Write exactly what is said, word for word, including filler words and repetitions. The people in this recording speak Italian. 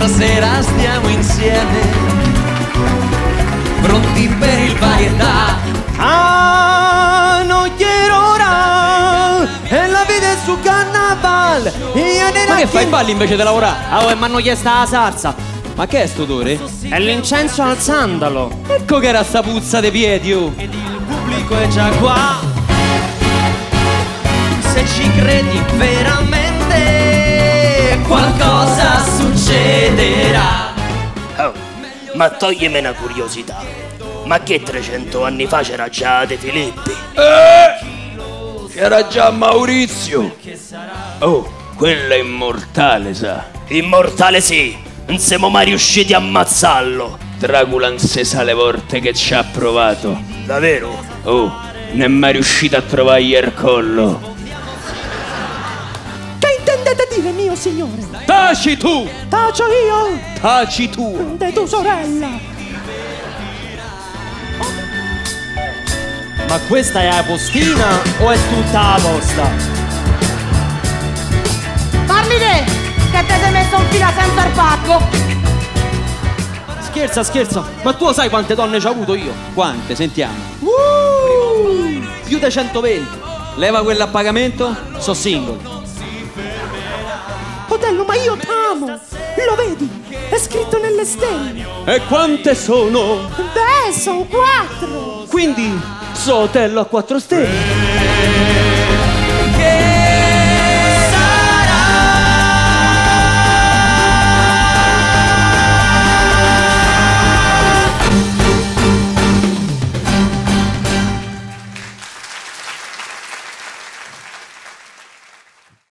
stasera stiamo insieme, pronti per il varietà. Ah, no quiero orar, e la vita è su carnaval. Ma che fai, balli invece di lavorare? Ah, oh, mi hanno chiesto la salsa. Ma che è sto odore? È l'incenso al sandalo. Ecco che era sta puzza dei piedi, oh. Ed il pubblico è già qua. Se ci credi veramente, qualcosa succederà. Oh, ma toglimi una curiosità. Ma che trecento anni fa c'era già De Filippi? Eh! C'era già Maurizio. Oh, quello è immortale, sa. Immortale sì, non siamo mai riusciti a ammazzarlo. Dracula non se sa le volte che ci ha provato. Davvero? Oh, non è mai riuscito a trovargli il collo. Che intendete dire, mio signore? Taci tu! Tacio io? Taci tu! De tua sorella. Ma questa è la postina o è tutta la posta? Parli te, che te sei messo un fila senza il pacco. Scherza, scherza. Ma tu sai quante donne ci ho avuto io? Quante? Sentiamo. Uh, più di centoventi. Leva quella a pagamento? So single. Otello, ma io t'amo. Lo vedi? È scritto nelle stelle. E quante sono? Beh, sono quattro. Quindi, so Otello a quattro stelle. Che